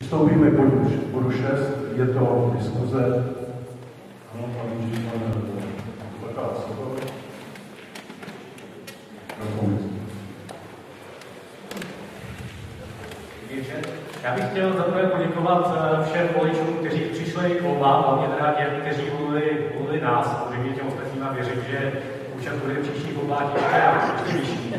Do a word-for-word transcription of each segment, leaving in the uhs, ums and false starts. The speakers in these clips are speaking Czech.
Přistoupíme k bodu šest, je to diskuze. Ano, pan Jiří, pan slovo. Já bych chtěl za prvé poděkovat všem voličům, kteří přišli k volbám, hlavně teda těm, kteří volili, volili nás. Samozřejmě těm ostatním a věřím, že účast bude v příštích volbách ještě vyšší.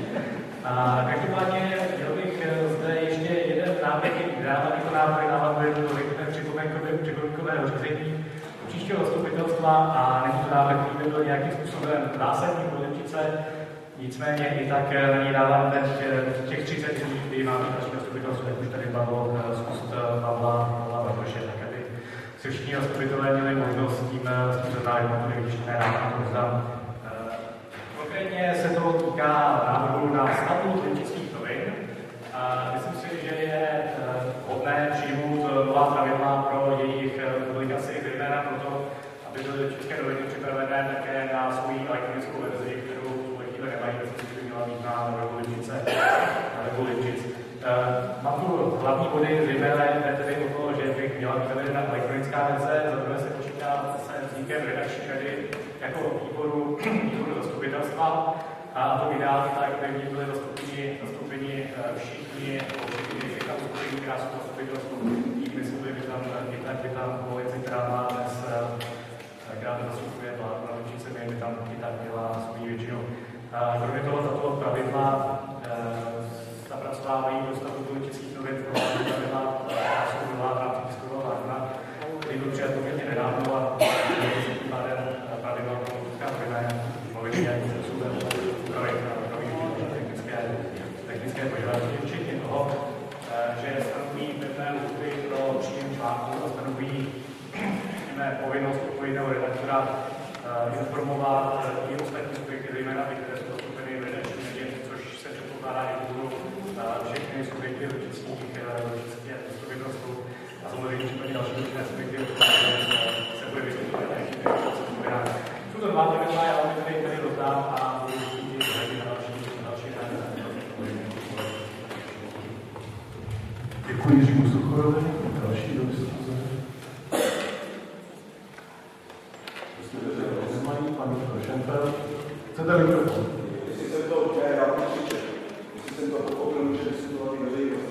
Každopádně měl bych zde ještě jeden návrh, dávám jako návrh, dávám do připomínkového řízení příštího zastupitelstva a není to návrh, který by byl nějakým způsobem zásadní pro Lipčice. Nicméně i tak na ní dávám teď těch třicet dní, kdy máme další zastupitelstvo, jak už tady padlo z úst Pavla, Pavla Bartoše, tak aby si všichni zastupitelé měli možnost s tím, s tím seznámit, to nevyčíšené rád to rozdám. Konkrétně se to týká návrhu na statut Lipčických novin. Myslím si, že je vhodné přijmout nová pravidla pro jejich publikaci, zejména proto, aby byly Lipčické noviny připravené také na svou elektronickou verzi, kterou nemají, což by měla být na webu Lipčice, na webu Lipčic. Mám tu hlavní body, zejména tedy o to, že bych měla být zavedena elektronická verze, za druhé se počítá se vznikem redakční rady jako výboru, výboru zastupitelstva, a to ideálně tak, aby v ní byly zastoupeni, zastoupeni všichni, všichni všechna uskupení, která jsou zastupitelstvu. Tím myslím, by tam, by tam koalice, která má dnes, která dnes zastupuje vládu na Lipčice, by tam i tak měla svou většinu. Kromě toho tato pravidla zapracovávají do statutu Lipčických novin pravidla, která jsou vyvládná tisková zákona, který byl přijat poměrně nedávno a tím pádem pravidla politická novina noviny nějakým způsobem upravit technické, technické požadavky, včetně toho, že stanoví pevné lhůty pro příjem článků a stanoví povinnost odpovědného redaktora informovat i ostatní subjekty, zejména ty, které jsou dostupeny v redakční radě, což se předpokládá i budou všechny subjekty Lipčických zastupitelstv a samozřejmě případně další dotčené subjekty, se bude vysvětlit na těch novinách. Jsou to dva pravidla, já vám tady tady rozdám a budu chtít i na další další Děkuji Jiřímu Suchorovi. Další do diskuze. Pan Šenfeld. Chcete mikrofon? Jestli jsem to chtěl, já budu křičet. Jestli jsem to pochopil, může diskutovat i veřejnost.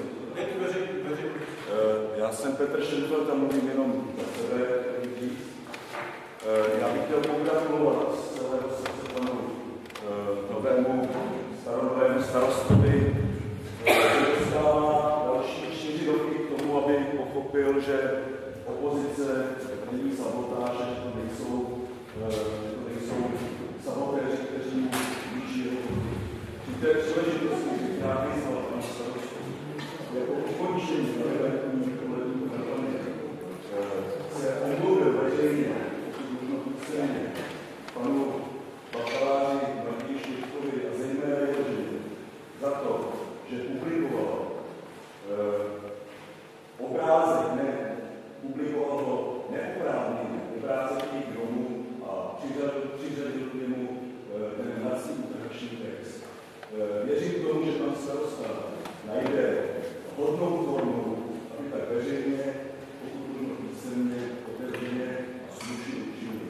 Já jsem Petr Šenfeld a mluvím jenom za sebe lidí. Já bych chtěl pogratulovat z celého srdce panu novému staronovému starostovi, že dostává další čtyři roky k tomu, aby pochopil, že opozice není sabotáže, že to nejsou jsou samotéři, kteří mu líčí při té příležitosti, kdy já vyzval pan starostu jako ukončení relevantní volební kampaně se omluvil veřejně, pokud možno písemně, panu bakaláři Martinu Štěpkovi a zejména jeho ženě za to, že publikoval obrázek, ne, publikoval ho neoprávněně, obrázek těch domů, přiřadil k němu ten hlasný utrhačný text. Věřím tomu, že pan starosta najde hodnou formu, aby tak veřejně, pokud možno písemně, otevřeně a slušně učinil.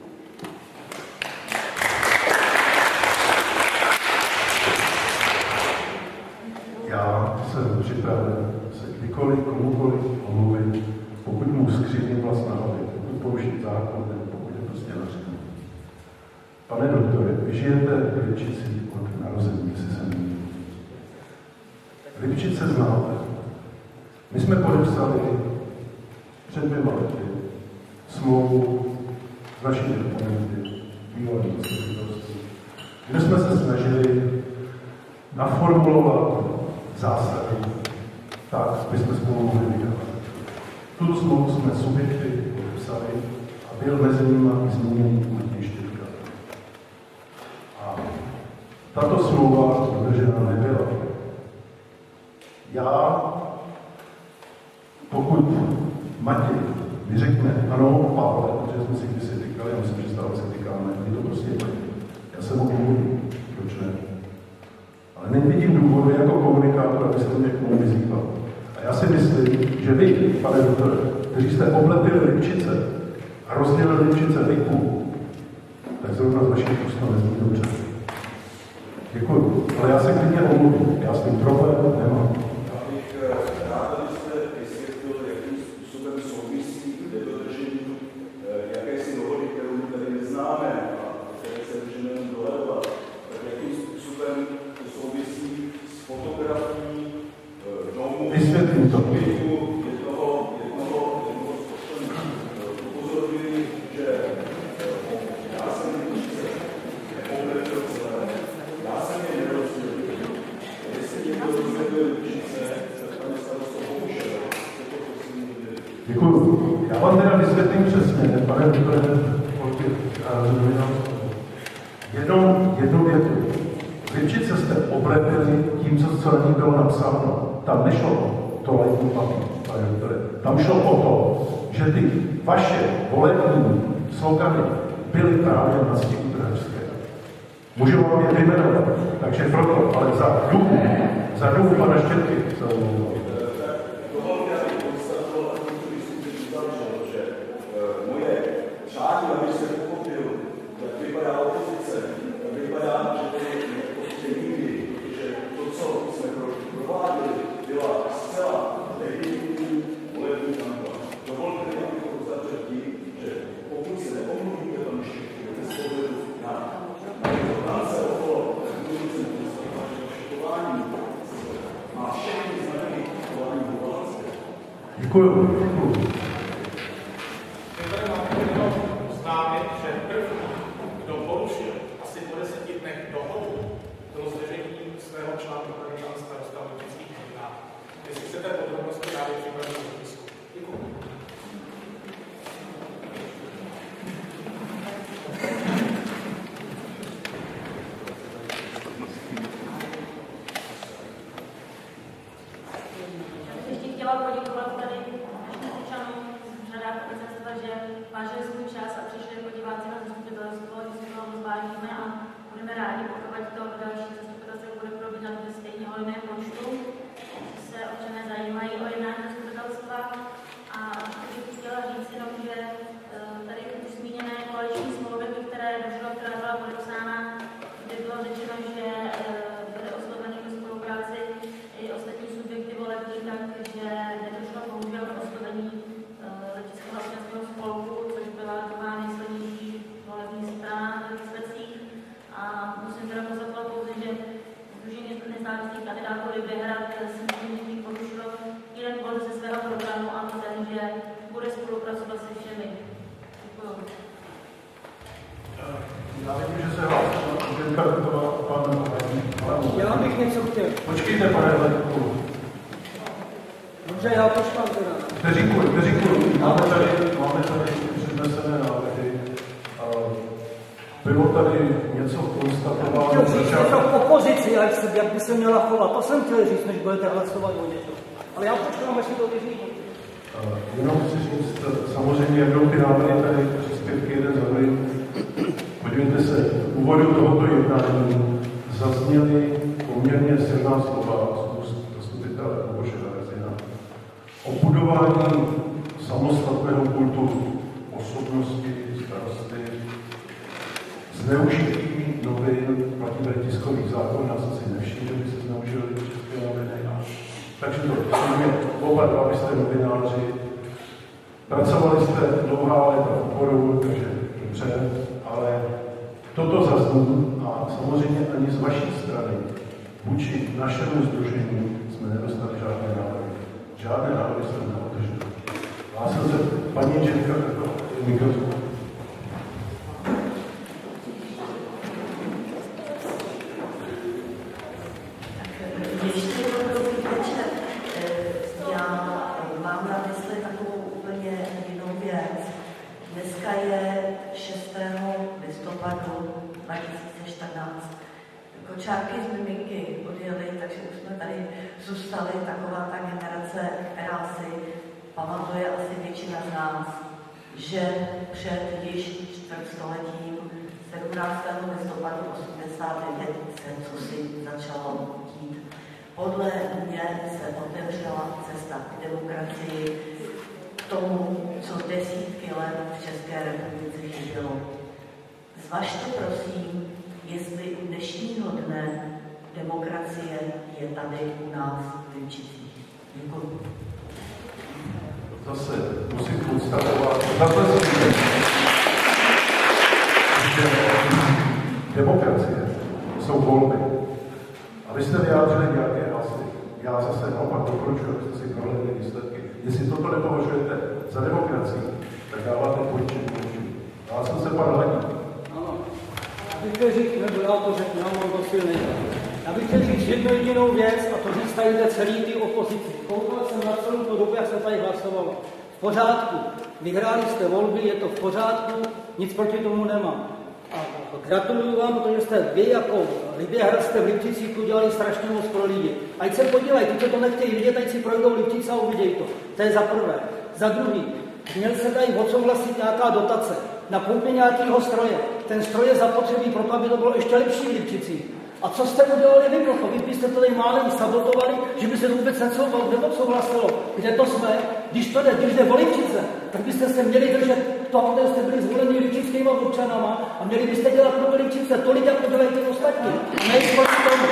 Já jsem připraven se kdykoliv, komukoliv omluvit, pokud mu skřivním vlast na hlavě, pokud porušit zákon, nebo pokud je prostě nařízený. Pane doktore, vy žijete v Lipčici od narození, jestli se nemýlím. Lipčice znáte. My jsme podepsali před dvěma lety smlouvu s našimi dokumenty, bývalým zastupitelství, kde jsme se snažili naformulovat zásady tak, aby jsme spolu mohli vydávat. Tuto smlouvu jsme subjekty podepsali a byl mezi nimi i zmíněný Martin Štěpka. A tato smlouva dodržena nebyla. Já, pokud Matěj mi řekne, ano, Pavle, protože jsme si kdysi tykali, já myslím, že stále se tykáme, je to prostě Matěj. Já jsem ho pomluvím, proč ne? Ale nevidím důvodu jako komunikátor, abyste mě k tomu vyzýval. A já si myslím, že vy, pane doktore, kteří jste oblepili Lipčice a rozdělili Lipčice liku, tak zrovna z vašich úst to nezní dobře. Děkuji, ale já se klidně omluvím, já s tím problém nemám. Já bych rád, abyste vysvětlil, jakým způsobem souvisí nedodržení jakési dohody, kterou my tady neznáme a které se můžeme jen dohledovat, tak jakým způsobem to souvisí s fotografií domu, vysvětlím to. jednoho, jednoho, jednoho upozorňuji, že já jsem se neoblepil celé, já jsem je nerozdělil. Jestli někdo rozdělil Lipčice, tak pane starosto, bohužel, se to prosím nedělí. Děkuji. Já vám teda vysvětlím přesně, pane doktore, jenom jednu větu. Lipčice jste oblepili tím, co, co na ní bylo napsáno. Tam nešlo o to lajku papír, pane doktore. Tam šlo o to, že ty vaše volební slogany byly právě na stěhu Pražské. Můžu vám je vyjmenovat. Takže proto, ale za důvod, za důvod pana Štětky, za důvod. Přání, aby se pochopil, jak vypadá opozice, jak vypadá, že to je prostě nikdy, protože to, co jsme prováděli, byla zcela legitimní volební kampaň. Dovolte mi, abych to uzavřel tím, že pokud se neomluvíte panu Štětku, bez pohledu na rance okolo, tak mluvíte na vašeho šekování, má všechny znaky chování volácké. Děkuju. Děkuju. Že první, kdo porušil asi po deseti dnech dohodu, bylo zveřejnění svého článku tady pan starosta Lipčických novinách. Jestli chcete podrobnosti, já bych připravil do tisku. Děkuji. Ještě chtěla poděkovat tady našim občanům z řadách ministerstva, že vážili svůj čas a přišli jako diváci na zastupitelstvo, že si to zvážíme a budeme rádi, pokud to další zastupitelstvo bude probíhat ve stejně hojném počtu, že se občané zajímají o jednání zastupitelstva. A bych chtěla říct jenom, že tady už zmíněné koaliční smlouvy, které došlo, která byla podepsána, kde bylo řečeno, že byly osloveny do spolupráci i ostatní subjekty volební, takže nedošlo bohužel k oslovení Lipčického občanského spolku, což byla druhá nejsilnější volební strana ve výsledcích. A musím teda konstatovat pouze, že Sdružení nezávislých kandidátů Liberec si myslím, že tím porušilo jeden bod ze svého programu a to ten, že bude spolupracovat se všemi. Děkuju. Já vím, že se hlásí Žilka Rutová a pan Hlavní. Já bych něco chtěl. Počkejte, pane Hlavníku. Dobře, já pošlám teda. Vteřinku, vteřinku. Máme tady, máme tady přednesené návrhy. Bylo tady něco konstatováno. Chtěl říct něco v opozici, jak, se, jak by se měla chovat. To jsem chtěl říct, než budete hlasovat o něco. Ale já počkám, až si to vyřídím. Jenom chci říct, samozřejmě, jak jdou ty návrhy tady příspěvky jeden za druhým. Podívejte se, v úvodu tohoto jednání zazněly poměrně silná slova z úst zastupitele Luboše Berezina o budování samostatného kultu osobnosti, starosty, zneužití novin, platí tady tiskových zákon, já jsem si nevšiml, že by se zneužili české noviny. Takže to samozřejmě oba dva byste novináři, pracovali jste dlouhá léta v oboru, takže dobře, ale toto zazní a samozřejmě ani z vaší strany vůči našemu sdružení jsme nedostali žádné návrhy. Žádné návrhy jsme neodrželi. Hlásil se paní Žilka Rutová, mikrofon. Ještě dobrý večer. Já mám na mysli takovou úplně jinou věc. Dneska je šestého listopadu dva tisíce čtrnáct. Kočárky z miminky odjeli, takže už jsme tady zůstali taková ta generace, která si pamatuje asi většina z nás, že před již čtvrtstoletím sedmnáctého listopadu osmdesát devět se co si začalo dít. Podle mě se otevřela cesta k demokracii, k tomu, co desítky let v České republice chybělo. Zvažte prosím, jestli u dnešního dne demokracie je tady u nás v Lipčicích. Děkuji. Zase musím konstatovat, zase že demokracie jsou volby. A vy jste vyjádřili nějaké hlasy. Já zase naopak doporučuji, abyste si prohlédli výsledky. Jestli toto nepovažujete za demokracii, tak dáváte poličení poličení. Já jsem se pan Hledí. Ano. Já bych chtěl říct, nebo já to řeknu, já mám to silný. Já bych chtěl říct jednu jedinou věc, a to říct tady celý ty opozici. Koukal jsem na celou tu dobu, jak se tady hlasovalo. V pořádku. Vyhráli jste volby, je to v pořádku, nic proti tomu nemám. A gratuluju vám, protože jste vy jako Liběhrad jste v Lipčicích udělali strašně moc pro lidi. Ať se podívají, ty, co to nechtějí vidět, ať si projdou Lipčice a uvidějí to. To je za prvé. Za druhý, měl se tady odsouhlasit nějaká dotace na koupě nějakého stroje. Ten stroj je zapotřebí proto, aby to bylo ještě lepší v Lipčicích. A co jste udělali vy proto? Vy byste to tady málem sabotovali, že by se to vůbec neodsouhlasilo. Kde to jsme? Když to jde, když jde o Lipčice, tak byste se měli držet toho, kde jste byli zvoleni lipčickýma občanama a měli byste dělat pro Lipčice tolik, jako dělají ty ostatní. A nejsme proti tomu.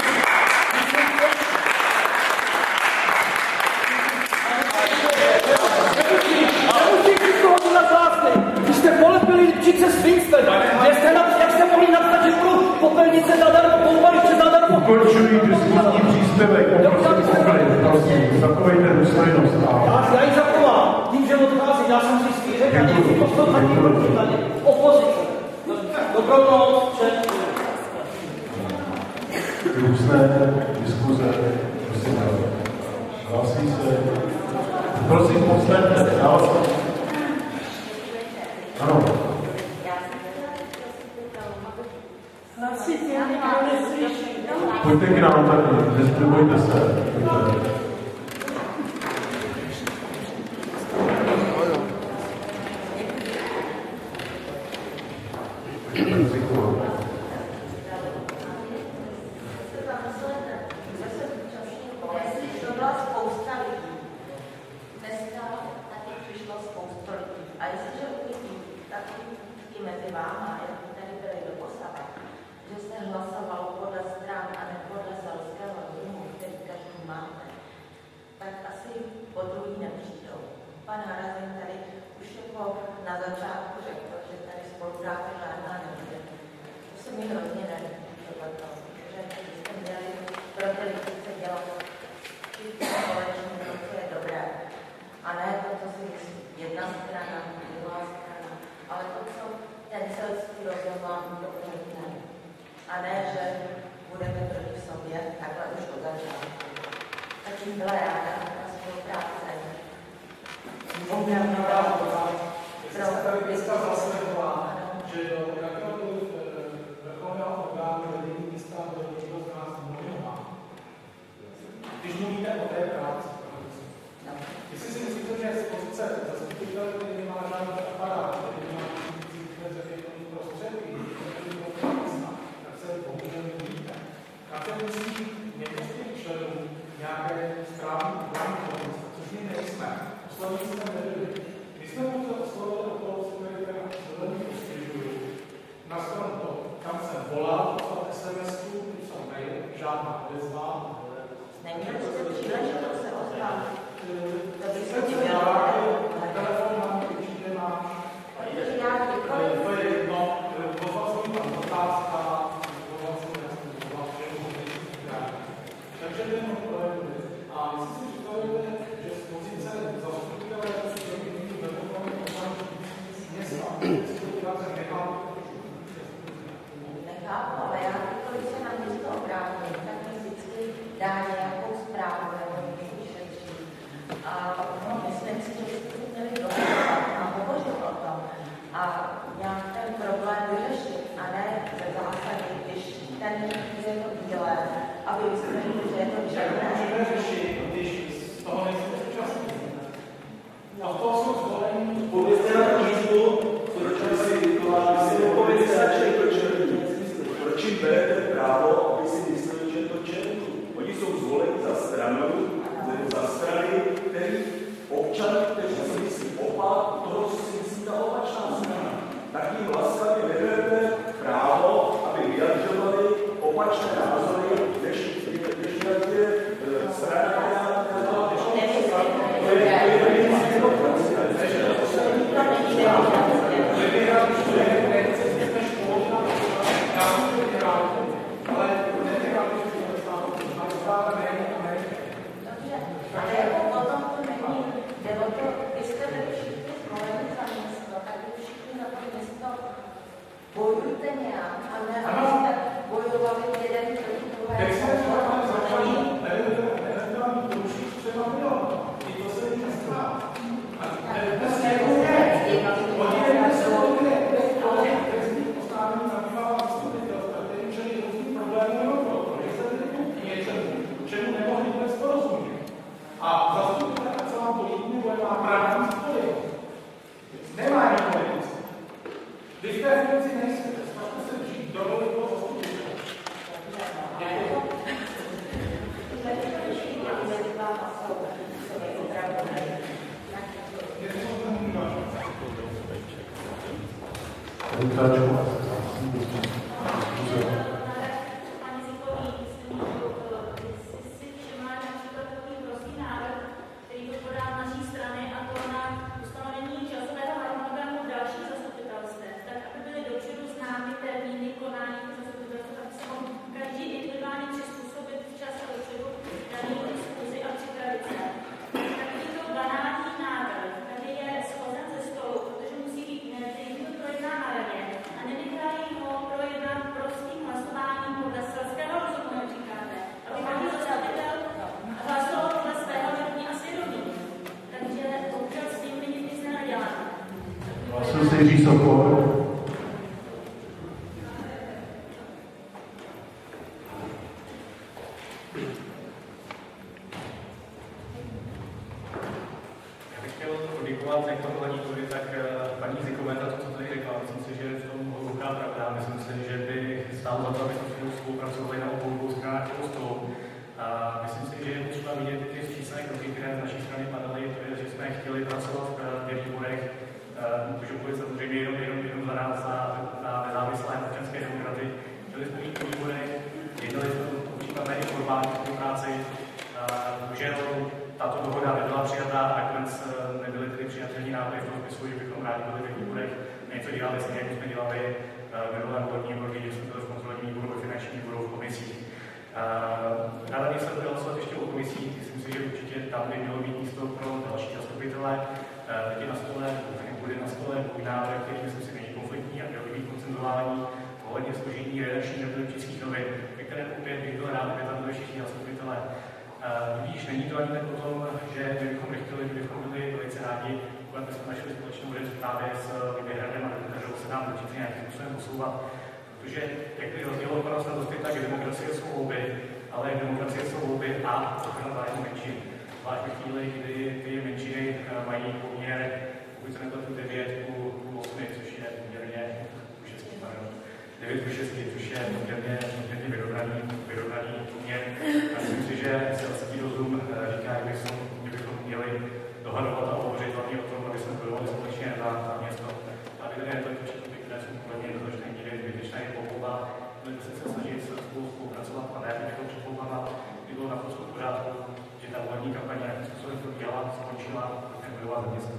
Nemusíte z toho dělat zásny. Když jste polepili Lipčice svinstvem, jak jste mohli napsat, že budou popelnice zadarmo, koupaliště zadarmo. Ukončují diskuzní příspěvek, poprosím uklid, prosím, zachovejte důstojnost. Já, já ji zachovám, tím, že odchází, já jsem si svý řekl, a nechci poslouchat proti tady. Opozice. Dobrou noc, všem. Různé diskuze, prosím, hlásí se. Prosím, povstaňte, já vás... Ano. Pojďte k nám tady, nebojte se. Pojďte. Proč jim berete právo, aby si mysleli, že je to černý? Oni jsou zvoleni za jste nějak a ne, abyste bojovali jeden proti druhé. Teď se třeba začali nelegální porušit třeba milionů. I to se jim nestává. A dnes je to věc. Oni jen se to věc. Ale trestní postavení zabývá zastupitelstva, který čelí různým problémům jenom proto, že se tedy k něčemu, čemu nemohli vůbec porozumět. A zastupitelstva celá politiní boje má právní společnost. Nemá jen politici. Vy v té funkci nejste, snažte se vžít do roli toho zastupitele. Děkuji. Jiří Sokol. Já bych chtěl poděkovat jak tomu Hladíkovi, tak paní Zikové za to, co tady řekla. Myslím si, že je v tom hluboká pravda. Myslím si, že by stálo za to, aby jsme spolu spolupracovali na obou dvou stranách toho stolu. A myslím si, že je potřeba vidět ty vstřícné kroky, které z naší strany padaly, to je, že jsme chtěli pracovat v těch výborech. Můžu mluvit samozřejmě jenom, jenom, jenom za nás, za, za nezávislé občanské demokraty. Chtěli jsme mít výborech, jednali jsme tu případné i formální spolupráci. Bohužel tato dohoda nebyla přijatá a nakonec nebyly tedy přijatelné návrhy v tom smyslu, že bychom rádi byli ve výborech něco dělali stejně, jako jsme dělali v minulém volebním období, že jsme byli v kontrolním výboru, v finančním výboru, v komisích. Ráda bych se chtěl hlasovat ještě o komisích, myslím si, že určitě tam by mělo být místo pro další zastupitele. Teď je na stole, bude na stole můj návrh, který myslím si není konfliktní a měl by být koncentrální ohledně složení redakčních radů Českých novin, ve kterém opět bych byl rád, aby tam byli všichni zastupitelé. Tudíž není to ani tak o tom, že my bychom nechtěli, my bychom byli velice rádi, pokud bychom našli společnou věc právě s Vyhradem a dokážou se nám určitě nějakým způsobem posouvat. Protože, jak by rozdělilo pro nás na dosti, tak demokracie jsou volby, ale demokracie jsou volby a ochrana zájmu menšin. Zvlášť ve chvíli, kdy ty menšiny mají poměr, pokud se nepletu devět ku osmi, což je poměrně devět ku šesti, což je poměrně, poměrně vyrovnaný, vyrovnaný poměr. A myslím si, že selský rozum říká, že bychom, že bychom měli dohadovat a hovořit hlavně o tom, aby jsme bojovali společně za, za město. A vy tady to všechny, které jsou podle do značné míry zbytečné je volba, měli bychom se snažit spolu spolupracovat a ne, abychom před volbama by bylo naprosto v pořádku, že ta volební kampaň nějakým způsobem to dělá, skončila a budeme bojovat za město.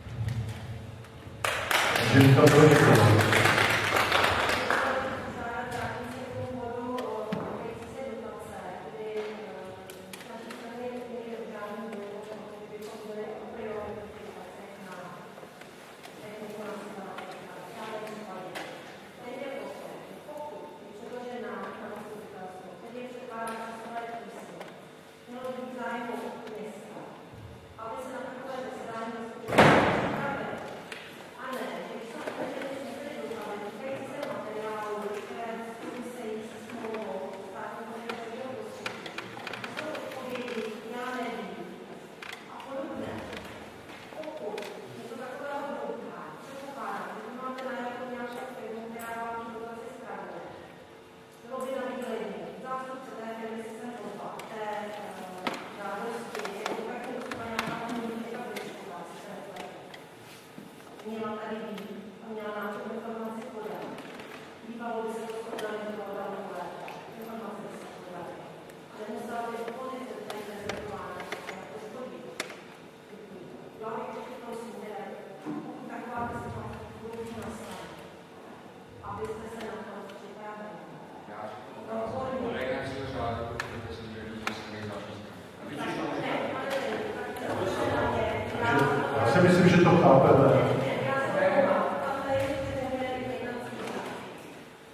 Já si myslím, že to chápeme.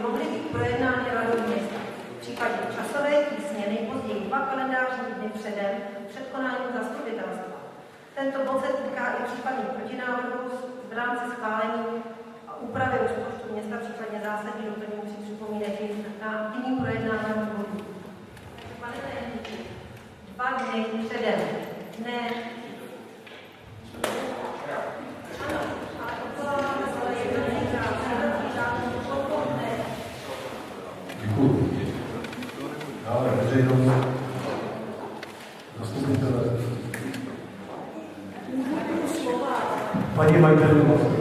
mohly být projednány radou města. V případě časové tísně nejpozději dva kalendářní dny předem před konáním zastupitelstva. Tento bod se týká i případných protinávrhů v rámci schválení a úpravy rozpočtu města, případně zásadní doplňující připomínek na jiný projednávání bodů. Pane tajemníku, dva dny předem. Ne. Ano, ale odvoláváme se na jednotný řád, jednotný řád, ne. Děkuji. Dále veřejnost, zastupitelé. Paní majitelů.